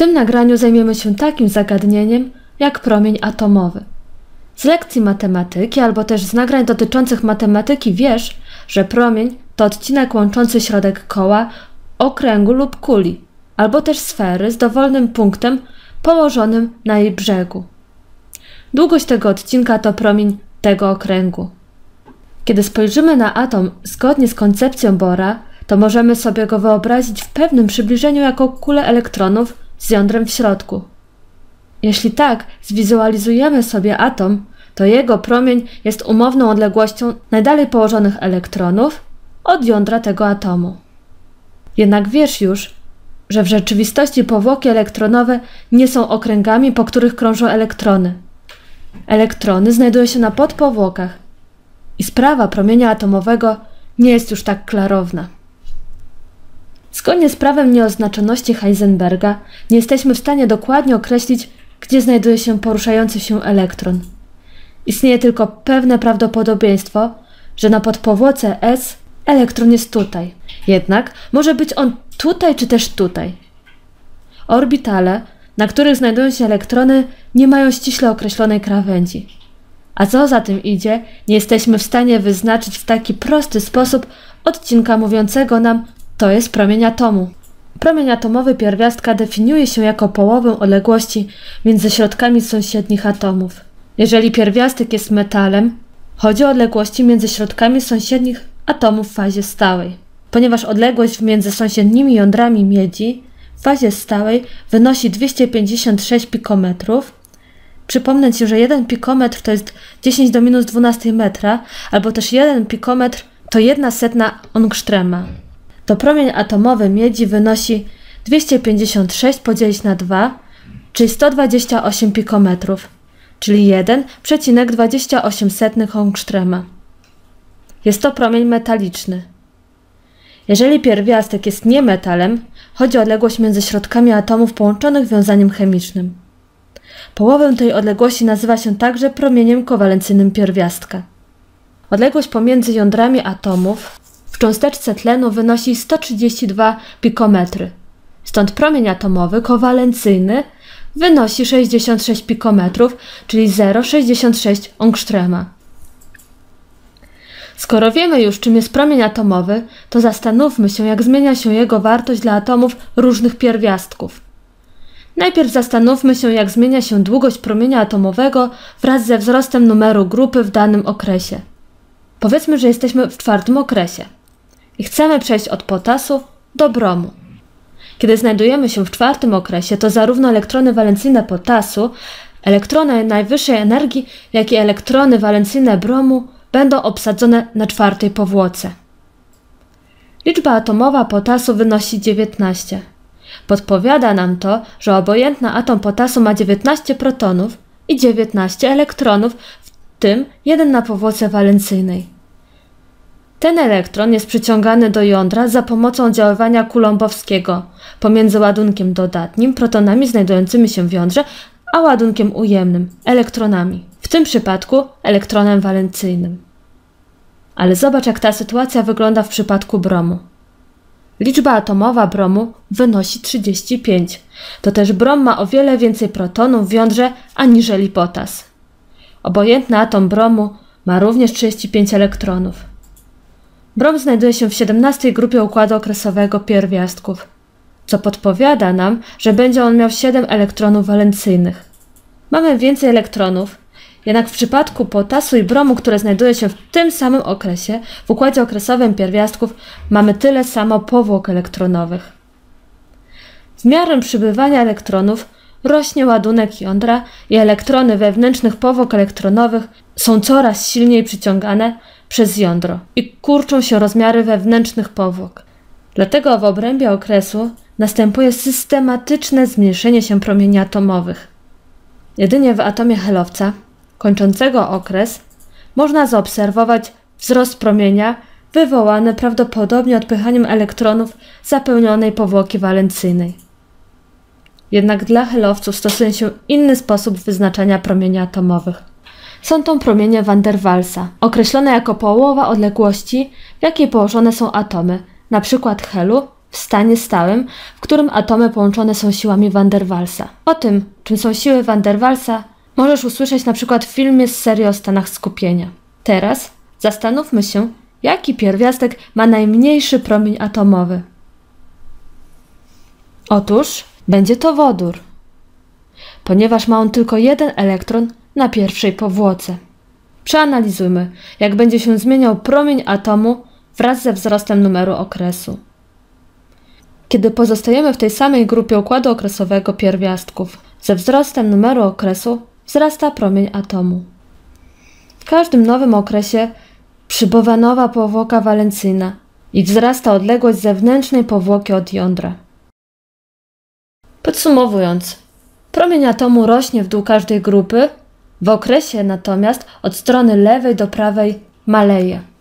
tym nagraniu zajmiemy się takim zagadnieniem jak promień atomowy. Z lekcji matematyki albo też z nagrań dotyczących matematyki wiesz, że promień to odcinek łączący środek koła, okręgu lub kuli, albo też sfery z dowolnym punktem położonym na jej brzegu. Długość tego odcinka to promień tego okręgu. Kiedy spojrzymy na atom zgodnie z koncepcją Bohra, to możemy sobie go wyobrazić w pewnym przybliżeniu jako kulę elektronów z jądrem w środku. Jeśli tak zwizualizujemy sobie atom, to jego promień jest umowną odległością najdalej położonych elektronów od jądra tego atomu. Jednak wiesz już, że w rzeczywistości powłoki elektronowe nie są okręgami, po których krążą elektrony. Elektrony znajdują się na podpowłokach i sprawa promienia atomowego nie jest już tak klarowna. Zgodnie z prawem nieoznaczoności Heisenberga nie jesteśmy w stanie dokładnie określić, gdzie znajduje się poruszający się elektron. Istnieje tylko pewne prawdopodobieństwo, że na podpowłoce S elektron jest tutaj. Jednak może być on tutaj czy też tutaj. Orbitale, na których znajdują się elektrony, nie mają ściśle określonej krawędzi. A co za tym idzie, nie jesteśmy w stanie wyznaczyć w taki prosty sposób odcinka mówiącego nam, to jest promień atomu. Promień atomowy pierwiastka definiuje się jako połowę odległości między środkami sąsiednich atomów. Jeżeli pierwiastek jest metalem, chodzi o odległości między środkami sąsiednich atomów w fazie stałej. Ponieważ odległość między sąsiednimi jądrami miedzi w fazie stałej wynosi 256 pikometrów, przypomnę Ci, że 1 pikometr to jest 10 do minus 12 metra, albo też 1 pikometr to 1/100 ångströma. To promień atomowy miedzi wynosi 256 podzielić na 2, czyli 128 pikometrów, czyli 1,28 ångströma. Jest to promień metaliczny. Jeżeli pierwiastek jest niemetalem, chodzi o odległość między środkami atomów połączonych wiązaniem chemicznym. Połowę tej odległości nazywa się także promieniem kowalencyjnym pierwiastka. Odległość pomiędzy jądrami atomów w cząsteczce tlenu wynosi 132 pikometry. Stąd promień atomowy kowalencyjny wynosi 66 pikometrów, czyli 0,66 ångströma. Skoro wiemy już, czym jest promień atomowy, to zastanówmy się, jak zmienia się jego wartość dla atomów różnych pierwiastków. Najpierw zastanówmy się, jak zmienia się długość promienia atomowego wraz ze wzrostem numeru grupy w danym okresie. Powiedzmy, że jesteśmy w 4. okresie i chcemy przejść od potasu do bromu. Kiedy znajdujemy się w 4. okresie, to zarówno elektrony walencyjne potasu, elektrony najwyższej energii, jak i elektrony walencyjne bromu będą obsadzone na 4. powłoce. Liczba atomowa potasu wynosi 19. Podpowiada nam to, że obojętny atom potasu ma 19 protonów i 19 elektronów, w tym 1 na powłoce walencyjnej. Ten elektron jest przyciągany do jądra za pomocą oddziaływania coulombowskiego pomiędzy ładunkiem dodatnim, protonami znajdującymi się w jądrze, a ładunkiem ujemnym, elektronami, w tym przypadku elektronem walencyjnym. Ale zobacz, jak ta sytuacja wygląda w przypadku bromu. Liczba atomowa bromu wynosi 35. To też brom ma o wiele więcej protonów w jądrze aniżeli potas. Obojętny atom bromu ma również 35 elektronów. Brom znajduje się w 17. grupie układu okresowego pierwiastków, co podpowiada nam, że będzie on miał 7 elektronów walencyjnych. Mamy więcej elektronów, jednak w przypadku potasu i bromu, które znajduje się w tym samym okresie, w układzie okresowym pierwiastków, mamy tyle samo powłok elektronowych. Z miarą przybywania elektronów rośnie ładunek jądra i elektrony wewnętrznych powłok elektronowych są coraz silniej przyciągane przez jądro i kurczą się rozmiary wewnętrznych powłok. Dlatego w obrębie okresu następuje systematyczne zmniejszenie się promieni atomowych. Jedynie w atomie helowca, kończącego okres, można zaobserwować wzrost promienia wywołany prawdopodobnie odpychaniem elektronów zapełnionej powłoki walencyjnej. Jednak dla helowców stosuje się inny sposób wyznaczania promieni atomowych. Są to promienie van der Waalsa, określone jako połowa odległości, w jakiej położone są atomy, np. helu w stanie stałym, w którym atomy połączone są siłami Van der Waalsa. O tym, czym są siły Van der Waalsa, możesz usłyszeć na przykład w filmie z serii o stanach skupienia. Teraz zastanówmy się, jaki pierwiastek ma najmniejszy promień atomowy. Otóż będzie to wodór, ponieważ ma on tylko jeden elektron na pierwszej powłoce. Przeanalizujmy, jak będzie się zmieniał promień atomu wraz ze wzrostem numeru okresu. Kiedy pozostajemy w tej samej grupie układu okresowego pierwiastków, ze wzrostem numeru okresu wzrasta promień atomu. W każdym nowym okresie przybywa nowa powłoka walencyjna i wzrasta odległość zewnętrznej powłoki od jądra. Podsumowując, promień atomu rośnie w dół każdej grupy, w okresie natomiast od strony lewej do prawej maleje.